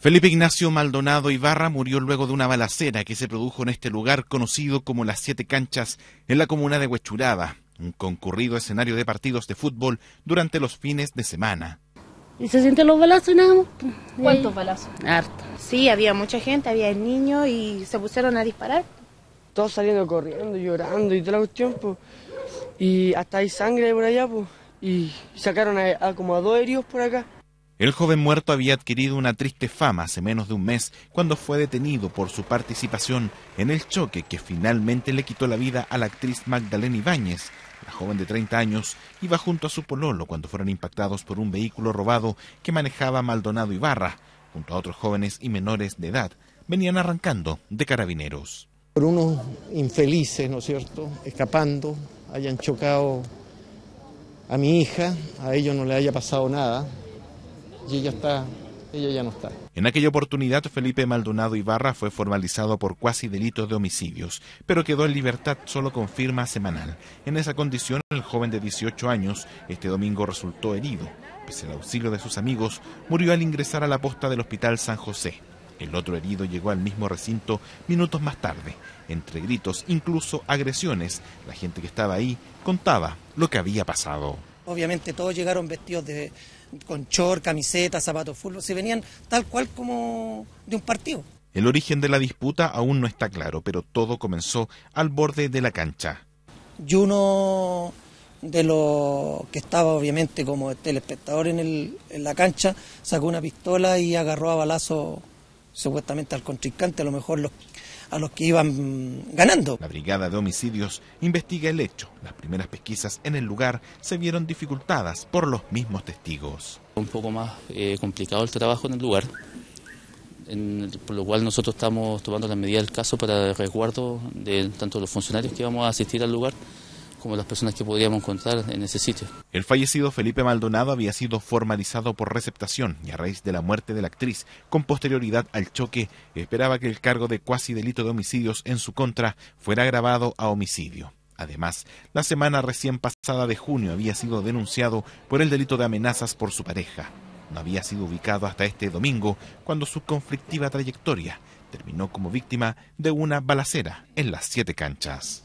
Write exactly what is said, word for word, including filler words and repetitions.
Felipe Ignacio Maldonado Ibarra murió luego de una balacera que se produjo en este lugar conocido como las Siete Canchas en la comuna de Huechuraba, un concurrido escenario de partidos de fútbol durante los fines de semana. Y se sienten los balazos y nada más. ¿Cuántos balazos? Harto. Sí, había mucha gente, había niños y se pusieron a disparar. Todos saliendo corriendo, llorando y toda la cuestión, pues. Y hasta hay sangre por allá, pues. Y sacaron a, a como a dos heridos por acá. El joven muerto había adquirido una triste fama hace menos de un mes cuando fue detenido por su participación en el choque que finalmente le quitó la vida a la actriz Magdalena Ibáñez. La joven de treinta años iba junto a su pololo cuando fueron impactados por un vehículo robado que manejaba Maldonado Ibarra. Junto a otros jóvenes y menores de edad, venían arrancando de Carabineros. Por unos infelices, ¿no es cierto?, escapando, hayan chocado a mi hija, a ellos no le haya pasado nada. Y ella está, ella ya no está. En aquella oportunidad, Felipe Maldonado Ibarra fue formalizado por cuasi delitos de homicidios, pero quedó en libertad solo con firma semanal. En esa condición, el joven de dieciocho años este domingo resultó herido. Pese al auxilio de sus amigos, murió al ingresar a la posta del Hospital San José. El otro herido llegó al mismo recinto minutos más tarde. Entre gritos, incluso agresiones, la gente que estaba ahí contaba lo que había pasado. Obviamente todos llegaron vestidos de, con short, camiseta, zapatos fútbol, se venían tal cual como de un partido. El origen de la disputa aún no está claro, pero todo comenzó al borde de la cancha. Y uno de los que estaba obviamente como telespectador en, el, en la cancha sacó una pistola y agarró a balazo supuestamente al contrincante, a lo mejor los, a los que iban ganando. La Brigada de Homicidios investiga el hecho. Las primeras pesquisas en el lugar se vieron dificultadas por los mismos testigos. Un poco más eh, complicado el trabajo en el lugar, en, por lo cual nosotros estamos tomando las medidas del caso para el resguardo de tanto los funcionarios que vamos a asistir al lugar como las personas que podríamos encontrar en ese sitio. El fallecido Felipe Maldonado había sido formalizado por receptación y a raíz de la muerte de la actriz, con posterioridad al choque, esperaba que el cargo de cuasi delito de homicidios en su contra fuera agravado a homicidio. Además, la semana recién pasada de junio había sido denunciado por el delito de amenazas por su pareja. No había sido ubicado hasta este domingo, cuando su conflictiva trayectoria terminó como víctima de una balacera en las Siete Canchas.